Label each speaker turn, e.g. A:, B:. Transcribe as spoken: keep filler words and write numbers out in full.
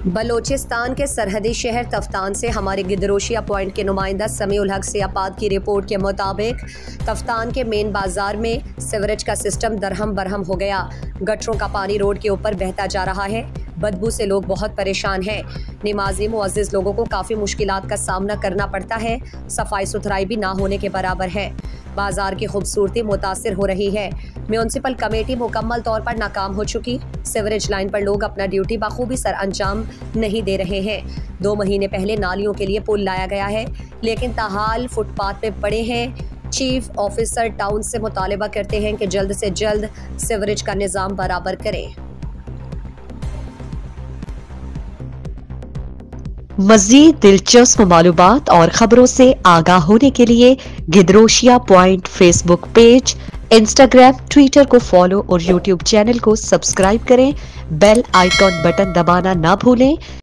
A: बलोचिस्तान के सरहदी शहर तफ्तान से हमारे गिदरोशिया पॉइंट के नुमाइंदा समीउल हक सियापात की रिपोर्ट के मुताबिक तफ्तान के मेन बाजार में सीवरेज का सिस्टम दरहम बरहम हो गया। गटरों का पानी रोड के ऊपर बहता जा रहा है। बदबू से लोग बहुत परेशान हैं। नमाजी मुअज़्ज़िज़ लोगों को काफ़ी मुश्किलात का सामना करना पड़ता है। सफाई सुथराई भी ना होने के बराबर है। बाजार की खूबसूरती मुतासिर हो रही है। म्यूनसिपल कमेटी मुकम्मल तौर पर नाकाम हो चुकी। सीवरेज लाइन पर लोग अपना ड्यूटी बखूबी सर अंजाम नहीं दे रहे हैं। दो महीने पहले नालियों के लिए पुल लाया गया है, लेकिन ताहाल फुटपाथ पे पड़े हैं। चीफ ऑफिसर टाउन से मुतालबा करते हैं कि जल्द से जल्द सीवरेज का निज़ाम बराबर करें।
B: मज़ीद दिलचस्प मालूमात और खबरों से आगाह होने के लिए Gedrosia point Facebook page, Instagram, Twitter को फॉलो और यूट्यूब चैनल को सब्सक्राइब करें। बेल आइकॉन बटन दबाना ना भूलें